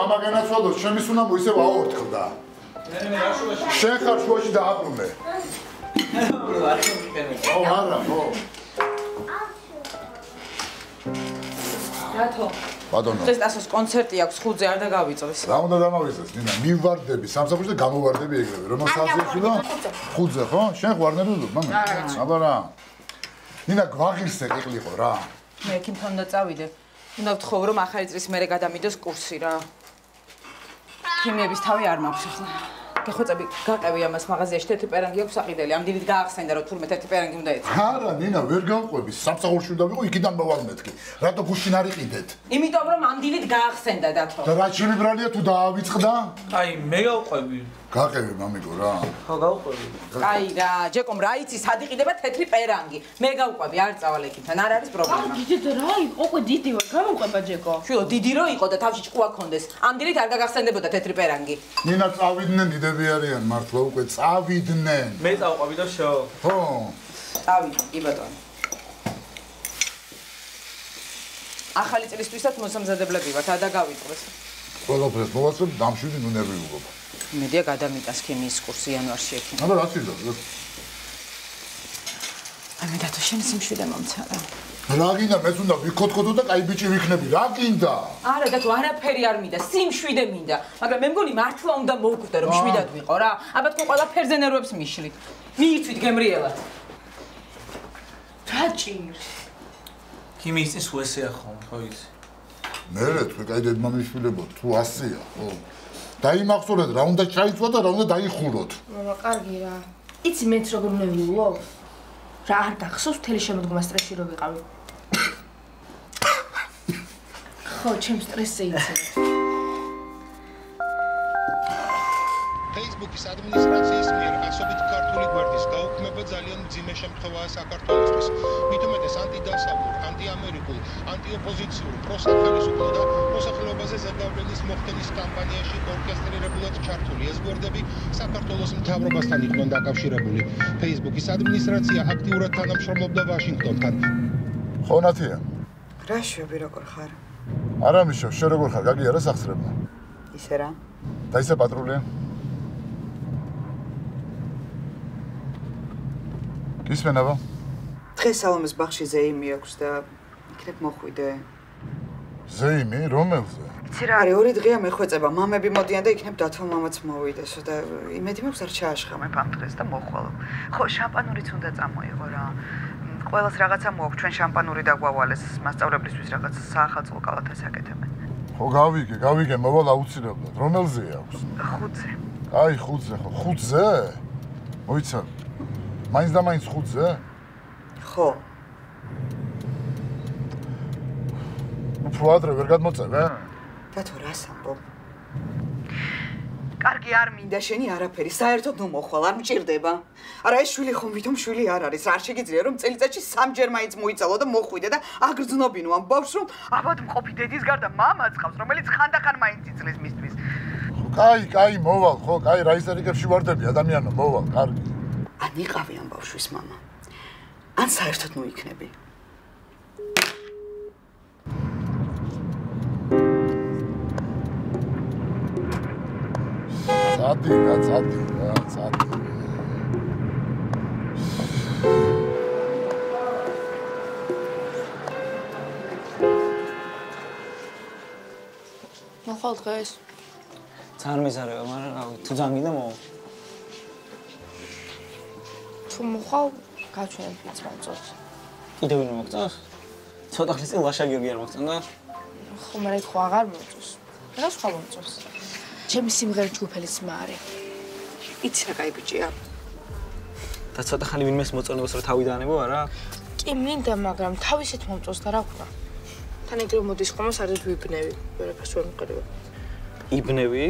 მამა განაცვალოს, შემის უნდა მოისევ აორთქდა. შენ ხარ შუაში დააბრუნე. არა, ხო. რატო? ბატონო. ეს დასოს კონცერტი აქვს 5-ზე არ დაგავიწვის. რა უნდა დამავიწყდეს, ნინა? მივარდები სამსახურში და გამოვარდები ეგრევე. რომ საათში და 5-ზე, ხო? შენ ვარდები ულობ, მამა? აბა რა. ნინა გვაღირსე ყიყლიყო რა. მე ექიმთან უნდა წავიდე. უნდა ვთხოვო რომ ახალი წლის მერე გადამიდოს კურსი რა. ქიმიების თავი არ მაქვს ახლა. გეხვეწები გაყევი ამას მაღაზიაში თეთრი პერანგი აქვს საყიდელი. ამ დილით გაახსენდა რომ თურმე თეთრი პერანგი უნდა ეცა. არა, ნინა, ვერ გავყვები. სამსახურში უნდა ვიყო, იქიდან მოვალ მეთქი. რატო გუშინ არ იყიდეთ? იმიტომ რომ ამ დილით გაახსენდა დათო. და რა ჩილიბრალია თუ დაავიწყდა? აი, მე გავყვები. გაყევი, მამიკო რა. ხო, გავყვები. აი რა, ჯეკომ რა იცი, სად იყიდება თეთრი პერანგი. მე გავყვები, არ წავალ ექიმთან, არ არის პრობლემა. დიდ რა იყო, უკვე დიდი ვარ, გამოვყვება ჯეკო. შვილო, დიდი რო იყო და თავში ჭკუა ქონდეს. ამ დილით არ გაგახსენდებოდა თეთრი პერანგი. ნინა წავიდნენ დიდები არიან მართლა უკვე წავიდნენ. მე წავყვები და შო. ხო. წავიდნენ, კი ბატონო. ახალი წლისთვისაც მოსამზადებლები ვართ, არ დაგავიწყდეს. ყველაფერს მოვაცებ, დამშვიდი ნუ ნერვი უგობ. მედია გადამიტანს ქიმიის კურსი იანვარში ექიმ. აბა რა ცირდა? მე დათო შენ სიმშვიდე მომცადა. რა გინდა მეც უნდა ვიქოთქოდო და კაი ბიჭი ვიქნები, რა გინდა? არა დათო არაფერი არ მინდა, სიმშვიდე მინდა. მაგრამ მე მგონი მართლა უნდა მოვკვდე რომ შვიდად ვიყო რა. აბა თქო ყველაფერზე ნერვებს მიშლით. მიიწვით გემრიელად. რა ჭირს? ქიმიის წინს უესეა ხომ, ხო იცი? მერე თქვი კაი დედმამიშვილებო, თუ ასეა, ხო. დაიმახსოვრეთ, რა უნდა ჩაიცვა და რა უნდა დაიხუროთ. მამა, კარგი რა. იცი მეც როგორ უნდა ვიულო? რა არ გახსოვს მთელი შემოდგომა სტრესში რო ვიყავი. ხო, ჩემ სტრესზე იცი. Facebook-ის ადმინისტრაციის მიერ ასობით ქართული გვერდის გაუქმება ძალიან მძიმე შემთხვევაა საქართველოსთვის. მით უმეტეს ანტიდასავლურ, ანტიამერიკულ, ანტიოპოზიციურ, პროსახალისუფლო და მოსახლეობაზე ზეგავლენის მოხდენის კამპანიაში ორკესტრირებულად ჩართული ეს გვერდები საქართველოს მთავრობასთან იყვნენ დაკავშირებული. Facebook-ის ადმინისტრაცია აქტიურად თანამშრომლობდა ვაშინგტონთან. ხო, ნათია? რა შვები როგორ ხარ? არა მიშო, შენ როგორ ხარ? გაგიარა სახსრებმა? ისე რა? და ისე პატრულია? ისმენაბა? დღეს სალომეს ბაღში ზეიმი აქვს და იქნებ მოხვიდე. ზეიმი? რომელზე? იცი რა არის, 2 დღეა მეხვეწება, მამები მოდიან და იქნებ დათო მამაც მოვიდეს და იმედი მაქვს არ ჩააშხამებ ამ დღეს და მოხვალ. ხო, შამპანურიც უნდა წამოიღო რა. ყველას რაღაცა მოაქვს, ჩვენ შამპანური დაგვავალეს, მასწავლებლისთვის რაღაც საახალწლო კალათას აკეთებენ. ხო, გავიგე, მოვალ აუცილებლად. რომელზე აქვს? 5-ზე. აი, 5-ზე ხო. 5-ზე? მოიცავ. მაინც და მაინც 5-ზე? ხო. უფრო ადრე ვერ გადმოწევ? დათო რას ამბობ? კარგი არ მინდა შენი არაფერი, საერთოდ ნუ მოხვალ, არ მჭირდება. არა ეს შვილი ხომ ვითომ შვილი არ არის, რა შეგიძლია რომ წელიწადში 3-ჯერ მაინც მოიცალო და მოხვიდე და აგრძნობინო ამ ბავშვს რომ აბად მყოფი დედის გარდა მამაც ყავს, რომელიც ხანდახან მაინც იწლის მისთვის. კაი, მოვალ, ხო, კაი, რა ისერიკებში ვარდები, ადამიანო, მოვალ, კარგი. ან იყავი ამ ბავშვის მამა. ან საერთოდ ნუ იქნები. წადი რა. მოხვალ დღეს? ძალიან მიზარება, მაგრამ რავი, თუ ძალიან გინდა მოვა. თუ მოხვალ, გაჩვენებ ვიც მომწონს. კიდევ ვინ მოგწონს? ცოტა ხნის წინ ლაშა გიორგი არ მოგწონდა? ხო, მაგრამ ხო აღარ მომწონს. რა სხვა მომწონს? ჩემი სიმღერა ჯგუფელის მა არის. იცი რა კაი ბიჭია. და ცოტა ხანი ვინმეს მოწონებას რა თავი დაანებო არა? კი მინდა, მაგრამ თავისით მომწონს და რა ვქნა. თან ეგრე მოდის ხომ საერთოდ ვიბნევი, ვერაფერს ვერ მიყრება. იბნევი?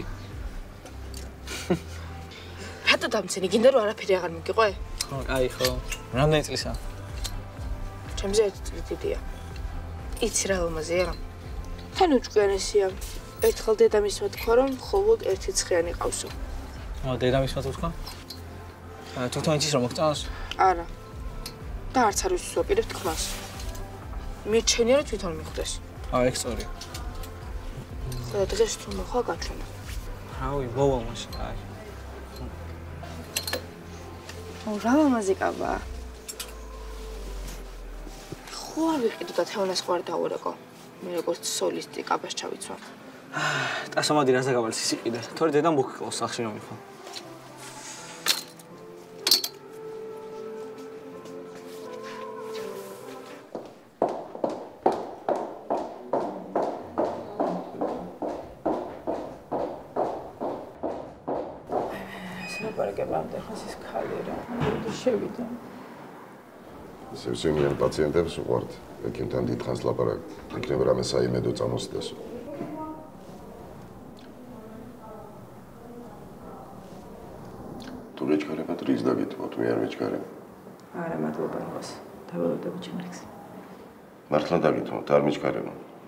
რატო დამცენი, გინდა რომ არაფერი აღარ მიგიყვე? ხო, აი ხო. რამდენი წლისა? ჩემზე 1 წელი დიდია. იცი რა ლამაზია? თან უჭკვიანესია. ერთხელ დედამისმა თქვა რომ მხოლოდ 1 ცხიანი ყავსო. დედამისმა თუ თქვა? თვითონ იცის რომ მოგწონს? არა. და არც არ ვიცი ვაპირებ თქმას. მიჩენია რომ თვითონ მიხვდეს. ეგ სწორია. და დღეს თუ მოხვა გაჩვენა. რავი, მოვა მაშინ, აი. რა მამაზიკაბა? ხო არ ვიყიდო და თეონას ხო არ დაურეკო. მე როგორც სოლისტი კაბას ჩავიცვა. ტასომადი რაზე გავალ სისიყიდე. თორე დედა მოგკლავს სახში რომ მიხო. საპარაკებამდე ხას ის ხალი რა. შევიდა. სევსენიან პაციენტებს უყვართ. ექიმთან დიდხანს ლაპარაკობ. იქნება რამე საიმედო წამოსდესო. თუ გეჩქარებათ რის დაგითმოთ, მე არ მეჩქარებ. არა, მადლობა იმას. დაველოდები ჩემს. მართლა დაგითმოთ, არ მეჩქარებ.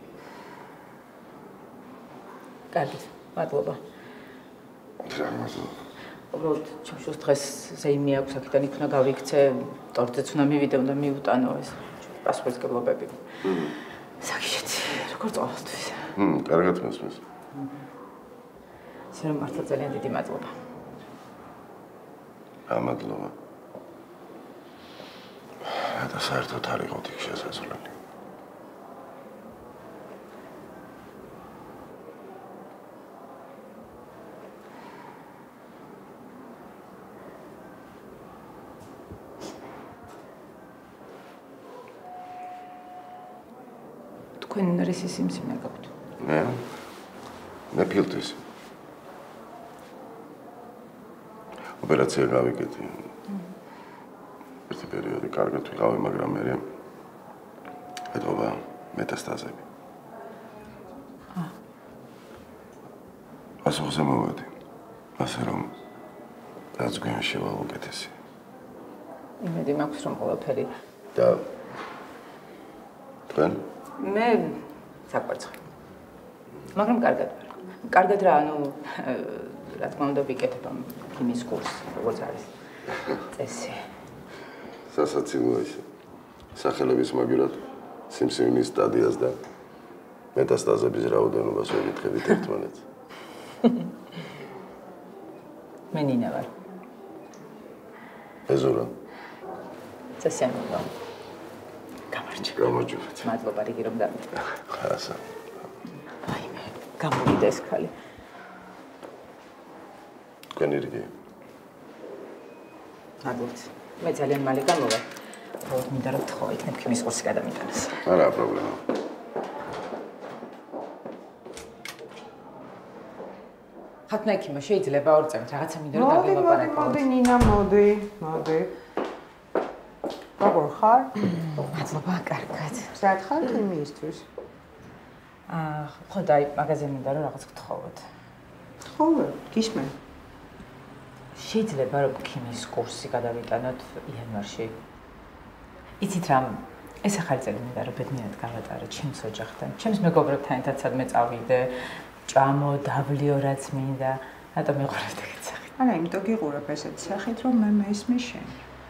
კარგი, მადლობა. რა მადლობა. უბრალოდ ჩემს დღეს ზეიმი აქვს, აქედან იქნა გავიქცე, ტორტზეც უნდა მივიდე, უნდა მიუტანო ეს პასპორტის გებლობები. საგიჟეთ, როგორ წავასთვის? კარგად მესმის. შენ მართლა ძალიან დიდი მადლობა. მადლობა. და საერთოდ არ იყოთ იქ შესაძლებელი. თქვენ რისი სიმსივნე გაქვთ? მე ფილტვის. ოპერაცია გავიკეთე. ერთი პერიოდი კარგად ვიყავი, მაგრამ მე ეთობა მეტასტაზები. პასუხზე მოვედი. ასე რომ რაც გვიან შევალ უკეთესი. იმედი მაქვს რომ ყველაფერი და თქვენ? მე საკვარცხლი. მაგრამ კარგად ვარ. კარგად რა, ანუ რა თქმა უნდა ვიკეთებ ამ ქიმიის კურსს, როგორც არის წესი. სასაცილოა ისე. სახელების მაგივრად სიმსივნის სტადიას და მეტასტაზების რაოდენობას ვეკითხებით ერთმანეთს. მე ნინა ვარ. ეზურა. წესიანობა. გამარჯობეთ. მადლობა რიგი რომ დამიწყდა. ხარასა. ვაიმე, გამოვიდა ეს ხალი. თქვენი რიგი. მადლობთ. მე ძალიან მალე გამოვა. უბრალოდ მინდა რომ თხოვა იქნებ ქიმიის კურსი გადამიტანოს. არა პრობლემა. ხათნა ექიმა შეიძლება ორ წამით რაღაცა მინდა რომ დაგემაპარაკო. მოდი ნინა, მოდი. როგორ ხარ? მადლობა, კარგად. სად ხარ ქიმიისთვის? ხო და აი მაგაზე მინდა რომ რაღაც გთხოვოთ. ხოლმე, გისმენ. შეიძლება რომ ქიმიის კურსი გადავიტანოთ იანვარში. იცით რამ, ეს ახალი წელი მინდა რომ ბედნიერად გავატარო ჩემს ოჯახთან. ჩემს მეგობრებთან ერთად სადმე წავიდე, ჭამო, დაბლიო რაც მინდა, რატომ მიყურებთ ეგეთ სახით? არა, იმიტომ გიყურებ ესეთ სახით, რომ მე მესმის შენ.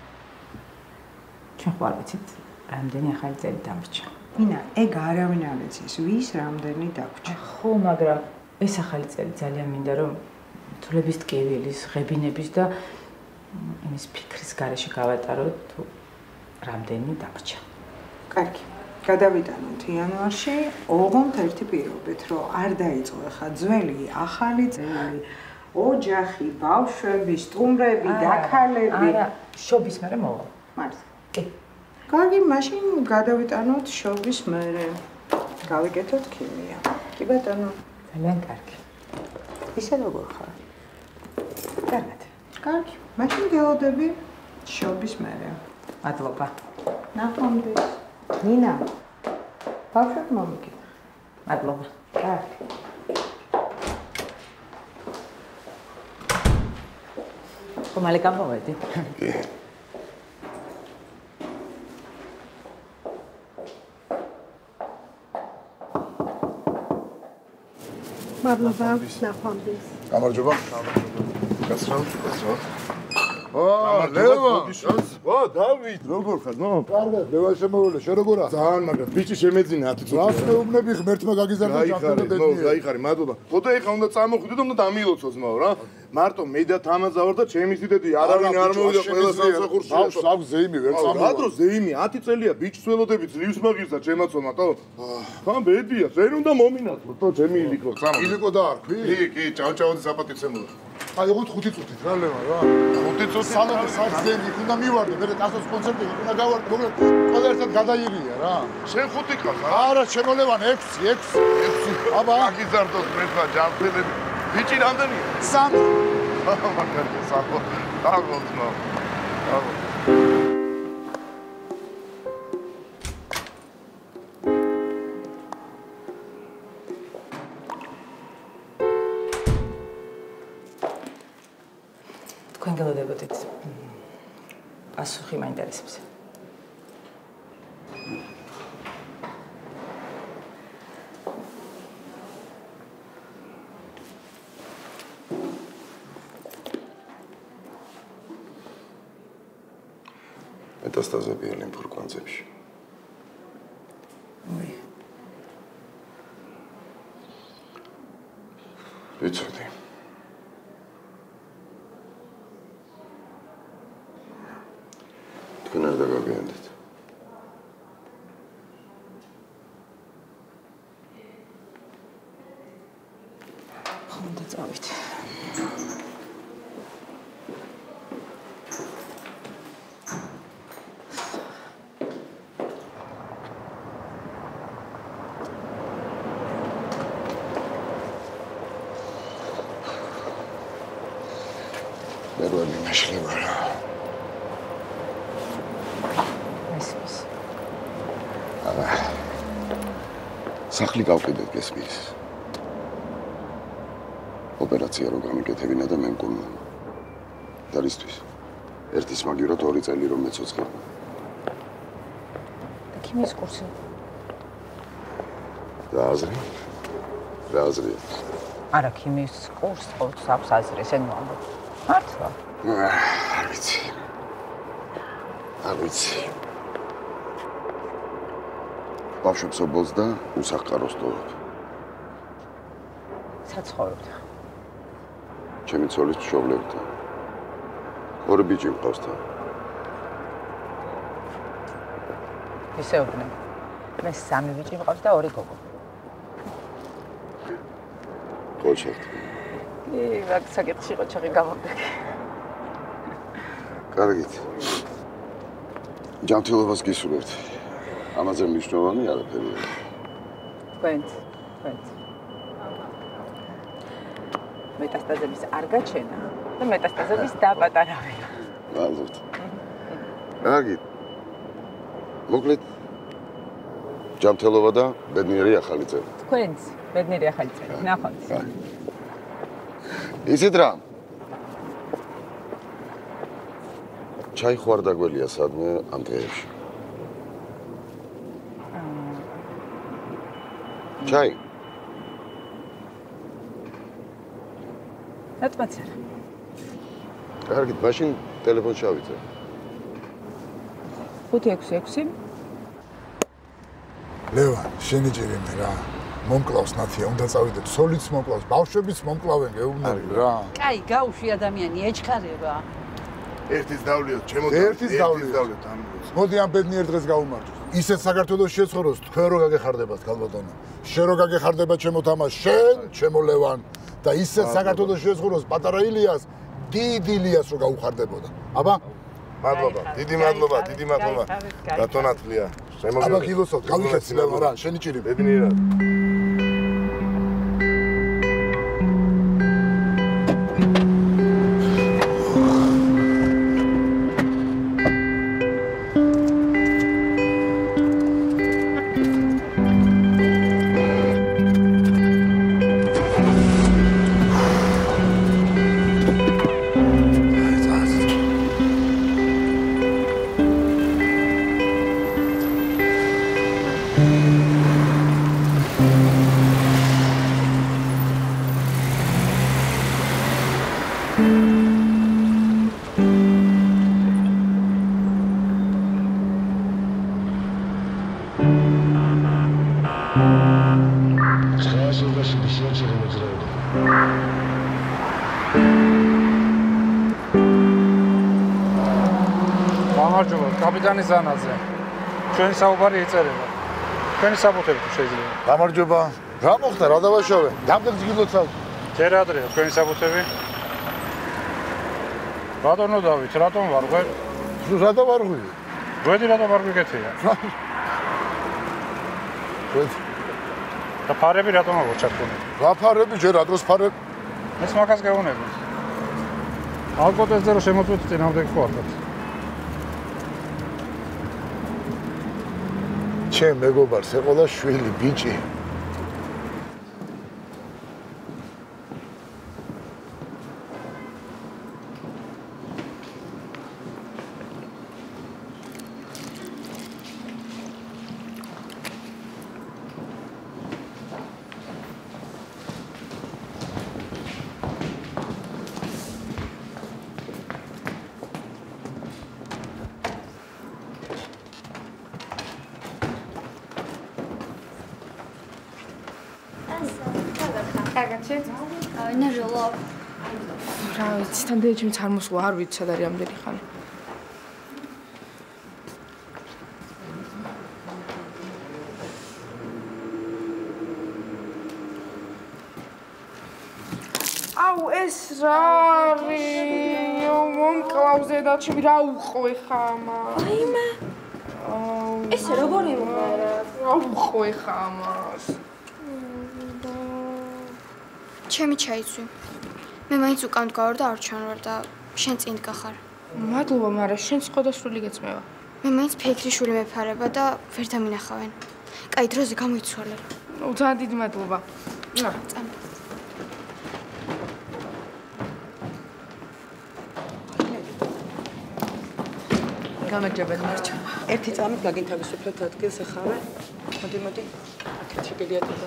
ჩვენ ხო არ ვიცით, რამდენი ახალი წელი დამრჩა. ნინა, ეგ არავინ არ იცის, ვის რამდენი დაგვრჩა. ხო, მაგრამ ეს ახალი წელი ძალიან მინდა რომ თვლების ტკივილის, ღებინების და იმის ფიქრის გარეშე გავატარო თუ რამდენი დამრჩა. კარგი. გადავიტანოთ იანვარში, ოღონდ ერთი პირობით, რომ არ დაიწყო ახლა ძველი, ახალი წელი, ოჯახი, ბავშვები, სტუმრები, დაქალები. არა, შობის მერე მოვა. მართლა. კი. კარგი, მაშინ გადავიტანოთ შობის მერე. გავიკეთოთ ქიმია. კი ბატონო. ძალიან კარგი. ისე როგორ ხარ? კარგად. კარგი. მაშინ გელოდები შობის მერე. მადლობა. ნახვამდის. ნინა. ბავშვად მომიგეთ. მადლობა. კარგი. ხო, მალე გამოვედი. კი. მადლობა, ნახვამდის. გამარჯობა. გასწრაფ. ლევა. ვა, დავით, როგორ ხარ? ნო. კარგად, ლევა შემოვლე, შენ როგორ ახ? ძალიან მაგრამ ბიჭი შემეძინა 10 წუთი. რას მეუბნები ღმერთმა გაგიზარდა ჯანმრთელობა ბედნიერი. გაიხარე, მადლობა. ხოდა ეხა უნდა წამოხვიდე და უნდა დამილოცოს მაო რა. მარტო მე და თამაზა ვარ და ჩემი სიდედი არავინ არ მოვიდა ყველა სამსახურში. აქვს ზეიმი ვერ წამოვა. რა დრო ზეიმი 10 წელია ბიჭს ველოდები ძლივს მაგირსა ჩემაცომა თო. ხან ბედია, შენ უნდა მომინაცო თო ჩემი ილიკო. ილიკო და არ ქვი? კი, ჭავჭავაძე საპატიცემულო. აი უყურთ 5 წუთით რა ლევა რა. 5 წუთი სალონი საძენი უნდა მივარდე, მე კასოს კონცერტი უნდა გავარდე, მოკლედ ყველა ერთად გადაიღია რა. შენ 5 ყავს რა? არა, შემოლევან 6. აბა, აგიზარდოს მეთქვა ჯანმრთელები. ბიჭი რამდენია? 3. მაგარია საფო. დაგოწნო. თქვენ გელოდებოდეთ. პასუხი მაინტერესებს. მეტასტაზები ლიმფურ კვანძებში. ვიცოდი. თქვენ არ დაგაგიანდეთ. ხომ დაწავით. მე რო მიმაშლი ვარ. ესმის. სახლი გავყიდეთ გესმის. ოპერაცია რო გამიკეთებინა და მე მგონია. და რისთვის? ერთის მაგივრად 2 წელი რომ მეცოცხლე. ქიმიის კურსი. და აზრი? რა აზრია? არა, ქიმიის კურსს ყოველთვის აქვს აზრი, ესენ მოამბობ. მართლა? არ ვიცი. არ ვიცი. ბავშვებს ობოლს და უსახკაროს ტოვებ. საცხოვრებთ. ჩემი ცოლის მშობლებთან. 2 ბიჭი მყავს თან. ისეუბნე. მე 3 ბიჭი მყავს და 2 გოგო. ყოჩახთ. მაგ საკითხში ყოჩაღი გამომდეგე. კარგით. ჯანმრთელობას გისურვებთ. ამაზე მნიშვნელოვანი არაფერია. თქვენც. მეტასტაზების არ გაჩენა და მეტასტაზების დაპატარავება. მადლობთ. კარგით. მოკლედ ჯანმრთელობა და ბედნიერი ახალი წელი. თქვენც ბედნიერი ახალი წელი. ნახოთ. იცით რა? ჩაი ხوار დაგველია სადმე ამ დღეებში. ჩაი. რატომაც არა? კარგით, მაშინ ტელეფონში ავიწე. 566 ლევან, შენი ჭირიმე რა. მომკლავს ნათია, უნდა წავიდეთ. სოლიც მომკლავს, ბავშვებიც მომკლავენ, გეუბნები რა. კაი, გაუშვი ადამიანი, ეჩქარება. ერთის დავლიოთ, ჩემოდი. ერთის დავლიოთ ამბობს. მოდი ამ ბედნიერ დღეს გავუმარჯოს. ისეთ საქართველოს შეცხოვროს, თქვენ რო გაგეხარდებათ, ქალბატონო. შენ რო გაგეხარდება ჩემო თამაშ, შენ, ჩემო ლევან და ისეთ საქართველოს შეცხოვროს, პატარა ილიას, დიდ ილიას რო გაუხარდებოდა. აბა? მადლობა, დიდი მადლობა, დიდი მადლობა. ბატონათლია. აბა გილოსოთ, გავიხეთ ლევან რა, შენი ჭირიმე. ბედნიერად. გამარჯობა, კაპიტანი ზანაძე. ჩვენი საუბარი იწერება. ჩვენი საბუთები თუ შეიძლება. გამარჯობა. რა მოხდა, რა დავაშავე? რამდენ გილოცავ? ჯერ ადრეა ჩვენი საბუთები. ბატონო დავით, რატომ ვარ ღვე? რა დავარღვი? გვედი რატომ არ გიგეთია? გვედი. და ფარები რატომ აღარ ჩართული? რა ფარები, ჯერ ადროს ფარები? ეს მაგას გეუბნები. ალკოტესზე რომ შემოწვეთ წინამდე ხوارდათ. ჩემ მეგობარს ეყოლა შვილი, ბიჭი. რა ვიცი, თანდაი ჩემს არ მოსვლა, არ ვიცი სად არის ამდენი ხანი. აუ, ეს რა არის? მომკლავზე და ჩემი რა უყო ხა ამას? აიმე. ეს როგორ იმღერა? რა უყო ხა ამას? ჩემი ჩაიცვი. მე მაინც უკან ვდგავარ და არ ჩანვარ და შენ წინ დგახარ. მადლობა, მაგრამ შენ სხვადასხვალი გეწმევა. მე მაინც ფიქრიშვილი მეფარება და ვერ დამინახავენ. კაი, დროზე გამოიცვალე. ძალიან დიდი მადლობა. წამი. გამარჯობა, მარჩა. ერთი წამით გაგინთავისუფლოთ ადგილს ახავე. მოდი. აქეთ შეგედიატო.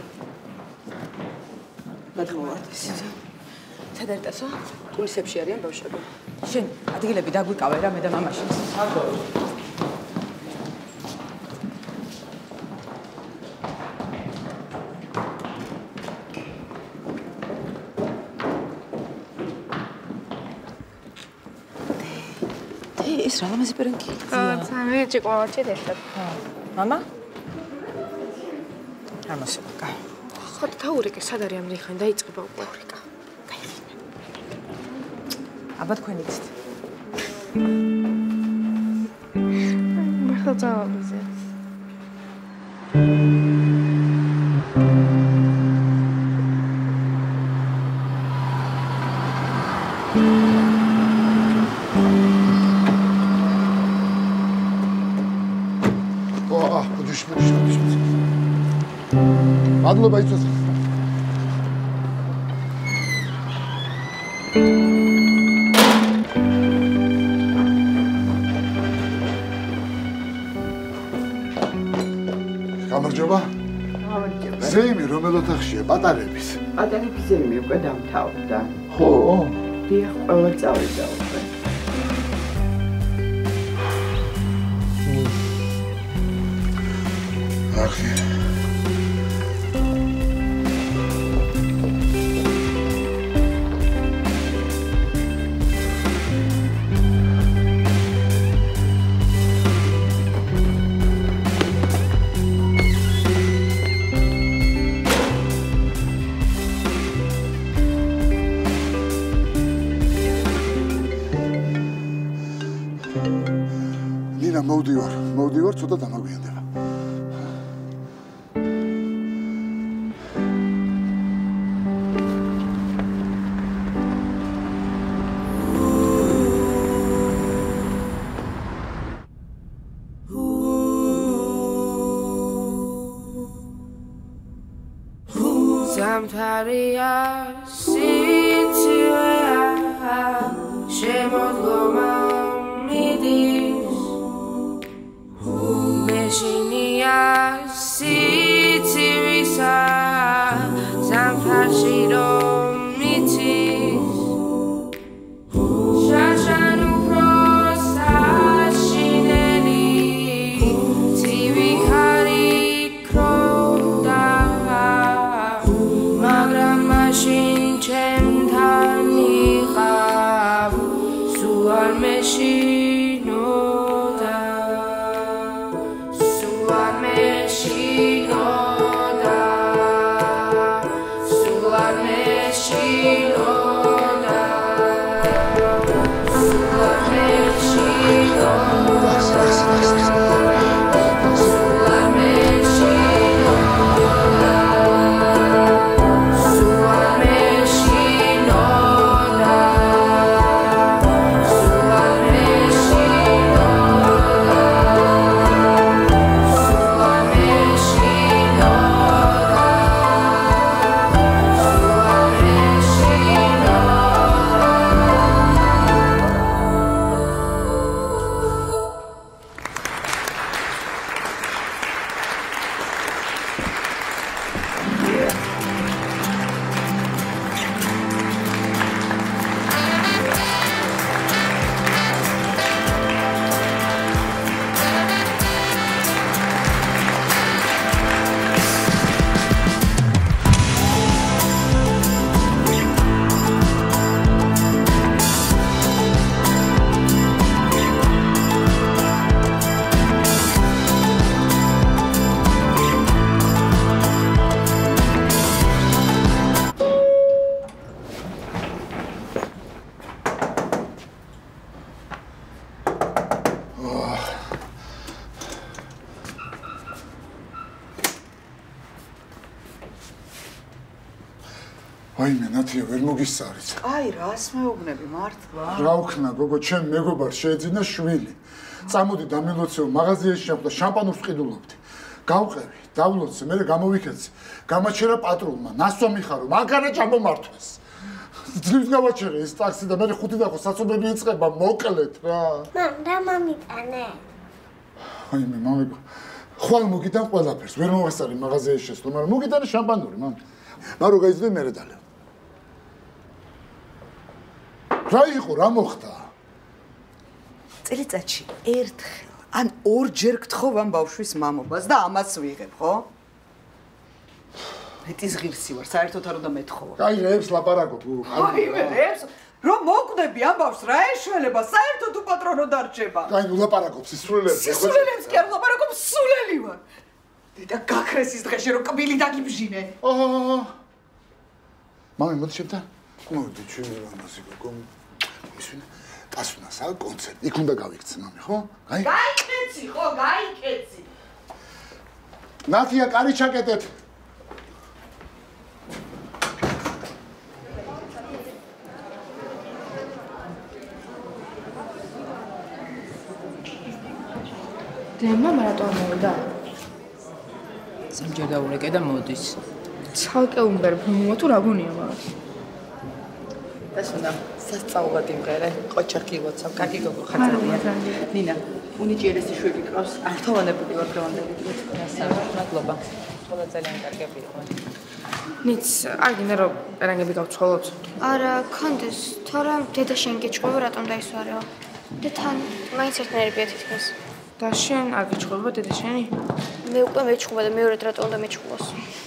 გადმოვარდეს. სად ერთასო? პულისებში არიან ბავშვები. შენ ადგილები დაგვიკავე რა მე და მამაშენს. ეს რა ლამაზი პერენკი? ძალიან ჭიყვავაჩეთ ერთად. მამა? ამასაკა. ხო და თაურიკე სად არის ამდენი ხანი დაიწყება უკვე? თაურიკა. აბა თქვენ იცით. მე ხო წავაბიზე. მადლობა იცოცხლე. გამარჯობა. ზეიმი რომელ ოთახშია? პატარების. პატარების ზეიმი უკვე დამთავრდა. ხო? დიახ, ყველა წავიდა უკვე. ახლა მოვდივარ, ცოტა დამაგვიანდება. ზამთარია სიცივეა შემოდგომა მიდის მეშინია სიცივისა ზამთარში რომ მიცის შაშან უფროს საშინელი ცივი ხარი ქრონდა მაგრამ მაშინ ვაიმე, ნათია, ვერ მოგისწარიც. აი, რას მეუბნები მართლა? რა ვქნა, გოგო, ჩემ მეგობარს შეეძინა შვილი. წამოდი დამილოცეო, მაღაზიაში შევხვდა, შამპანურს ყიდულობდი. გავყევი, დავლოცე, მე გამოვიქეცი. გამაჩერა პატრულმა, ნასვა მიხარო, მანქანა ჩამომართვეს. ძლივს გავაჩერე ეს ტაქსი და მე 5 დახო საცობები იწყება, მოკლეთ რა. რა მომიტანე? ვაიმე, მამიკო. ხვალ მოგიტან ყველაფერს, ვერ მოვასწარი მაღაზიაში შესვლა, მაგრამ მოგიტანე შამპანური, მამ. მარო გაიზრდე მე დალე. რა იყო, რა მოხდა? წელიწადში ერთხელ, ან ორჯერ გთხოვ ამ ბავშვის მამობას და ამას ვიღებ, ხო? მეტის ღირსი ვარ, საერთოდ არ უნდა მეთხოვო. აი, რეებს ლაპარაკობ. აი, რეებს? რომ მოკვდები ამ ბავშვს, რა ეშველება, საერთოდ უპატრონო დარჩება. აი, ლაპარაკობ სისრულელებს. სისრულელებს კი არ ლაპარაკობ, სულელი ვარ. დედა გაქრეს ის დღეში რომ კბილი დაგიბჟინე. მამი, მოდი შევთან. მოდი, ჩვენი რამაზი გოგო. ისვენ პასუნას ალ კონცერტ. იქ უნდა გავიქცე, მამი, ხო? აი. გაიქეცი, ხო, გაიქეცი. ნათია, კარი ჩაკეტეთ. დემა მარატონ მოვიდა. სამჯერ დაურეკე და მოდის. ცალკე უმღერებ, თუ რა გონია მაგას? დასუნა, სასწაულად იმღერე, ყოჩახი ვოცავ, კარგი გოგო ხაძარია. ნინა, უნიჭიერესი შვილი ყავს, ართოვანებული ვარ დღევანდელი დღით. მადლობა. ყველა ძალიან კარგები იყო. ნიც, არ გინდა რომ პერანგები გავცხოვოთ? არა, კონდეს, თორემ დედა შენ გიჩვევა რატომ დაისვარეო? და თან მაინც ერთნაირებია თითქოს. და შენ არ გიჩვევა დედა შენი? მე უკვე მეჩხუბა და მეორედ რატომ უნდა მეჩხუბოს?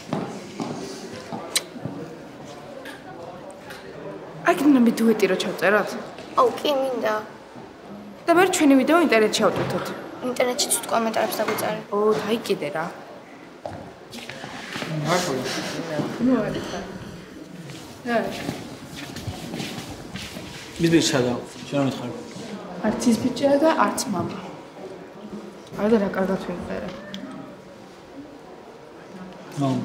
არ გინდა მე დუეტი რო ჩავწეროთ? აუ, კი მინდა. და მე ჩვენი ვიდეო ინტერნეტში ავტვირთოთ. ინტერნეტში ცუდ კომენტარებს დაგვიწარე. ო, დაი კიდე რა. მაშინ. მის ჩადა, შენ რა მითხარ? არც ის ბიჭია და არც მამა. არა რა კარგად ვიმღერე. მამა.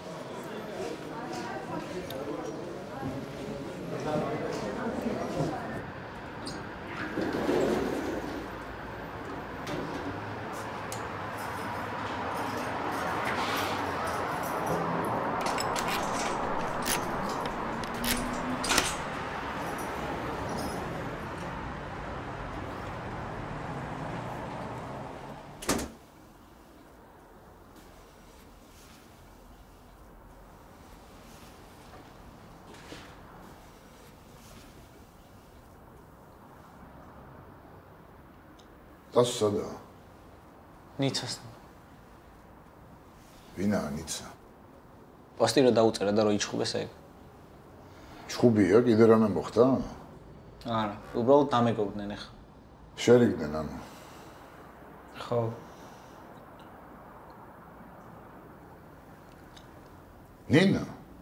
დასუსადა. ნიცასთან. ვინაა ნიცა? პოსტი რო დაუწერა და რო იჩხუბეს ეგ. ჩხუბია, კიდე რამე მოხდა? არა, უბრალოდ დამეგობრდნენ ახლა. შერიგდნენ ანუ. ხო. ნინა.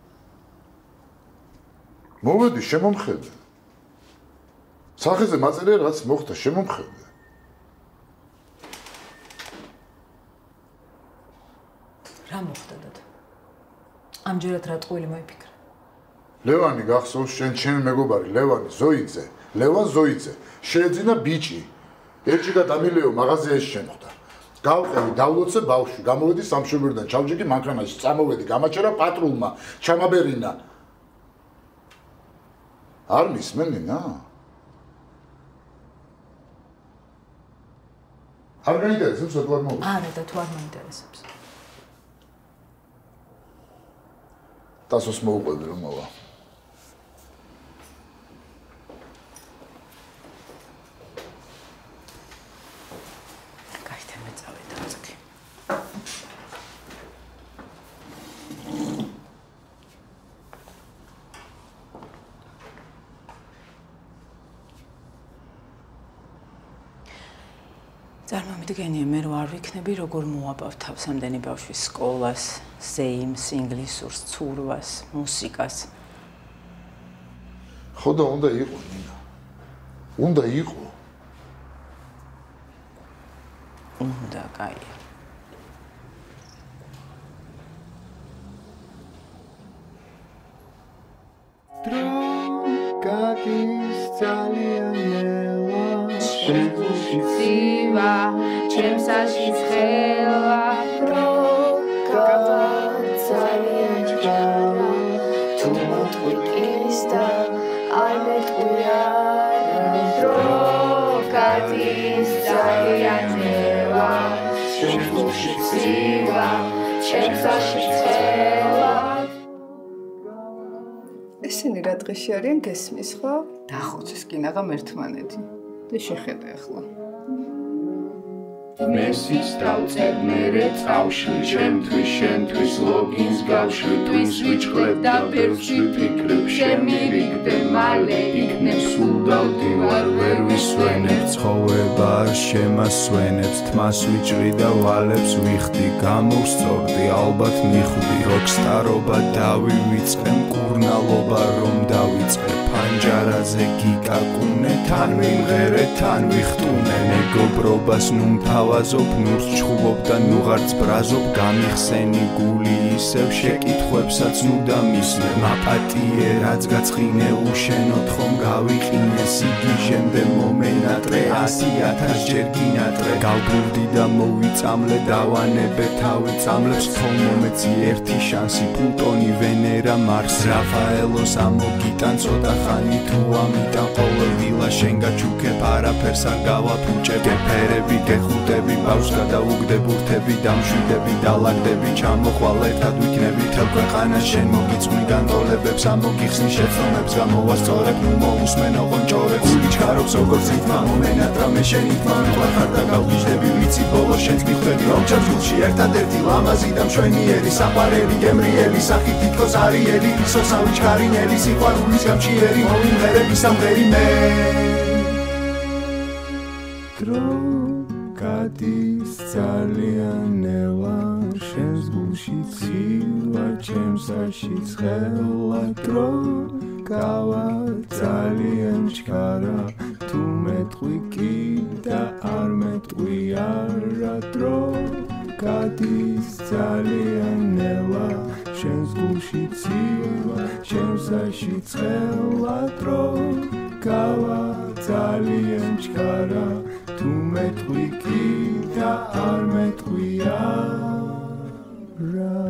მოვედი, შემომხედე. სახეზე მაწერია რაც მოხდა, შემომხედე. რა მოხდა დად? ამჯერად რა ტყუილი მოიფიქრა? ლევანი გახსოვს შენ ჩემი მეგობარი ლევანი ზოიძე, ლევან ზოიძე. შეეძინა ბიჭი. ერთში და დამილეო მაღაზიაში შემხვდა. გავყევი, დავლოცე ბავშვი, გამოვედი სამშობლოდან, ჩავჯექი მანქანაში, წამოვედი, გამაჩერა პატრულმა, ჩამაბერინა. არ მისმენინა? არ გაინტერესებს თუ არ მოვიდა? არა და თუ არ მოინტერესებს. დასოს მოუყვები რომ მოვა. გაითე მე წავედა წაკი. წარმომიდგენია მე რო არ ვიქნები როგორ მოაბავ თავს ამდენი ბავშვის სკოლას, ზეიმს, ინგლისურს, ცურვას, მუსიკას. ხო და უნდა იყო ნინა. უნდა იყო. უნდა, კაია. დრო გადის ძალიან ნელა შენში ცივა ჩემსაში ცხელა დრო გადის ძალიან ჯარა თუ მოტყვის და არ მეტყვია დრო გადის ძალიან ნელა შენში ცივა ჩემსაში ცხელა ესენი რა დღეში არიან გესმის ხო? დახოცეს კინაღამ ერთმანეთი და შეხედე ახლა მესიც დავწერ მერე წავშლი ჩემთვის ლოგინს გავშლი twins ვიჭყლებ და ბევრს ვიფიქრებ შემირიგდე მალე იქნებ სულ დავდივარ ვერ ვისვენებ ცხოვება შემასვენებს თმას ვიჭრი და ვალებს ვიხდი გამოვსწორდი ალბათ მიხვდი როკსტარობა დავივიწყე მკურნალობა რომ დავიწყე პანჯარაზე გიკაკუნე თან მიმღერე თან ვიხტუნე მეგობრობას ნუმთავაზობ ნურს ჩხუბობ და ნუღარც ბრაზობ გამიხსენი გული ისევ შეკითხვებსაც ნუ და მისმე მაპატიე რაც გაცხინე უშენოდ ხომ გავიყინე სიგიჟემდე მომენატრე 100,000 ჯერ გინატრე გავბრუნდი და მოვიწამლე დავანებე თავი წამლებს ხომ მომეცი ერთი შანსი პლუტონი ვენერა მარს რაფაელოს ამოგიტან ცოტა ხანი თუ ამიტან ყოველ დილა შენ გაჩუქებ არაფერს არ გავაფუჭებ გეფერები გეხუტები ბავს გადაუგდე ბურთები დამშვიდები დალაგდები ჩამოხვალ ერთად ვიქნები თელ ქვეყანა შენ მოგიწვი განტოლებებს ამოგიხსნი შეცდომებს გამოვასწორებ ნუ მოусმენ ოღონჭორებს გული ჩქარობს როგორც რითმა მომენატრა მე შენი თმა მიყვარხარ და გავგიჟდები ვიცი ბოლოს შენს მიხვდები რომ ჩემს გულში ერთადერთი ლამაზი და მშვენიერი საყვარელი გემრიელი სახით თითქოს არიელი ისოსავი ჩქარინელი სიყვარულის გამჭიერი მომიმღერები სამღერი მე დრო გადის ძალიან ნელა შენს გულში ცივა ჩემსაში ცხელა დრო გავა ძალიან ჩქარა თუ მეტყვი კი და არ მეტყვი არა დრო გადის ძალიან ნელა შენს გულში ცივა ჩემსაში ცხელა დრო გავა ძალიან ჩქარა თუ მეტყვი კი და არ მეტყვი არა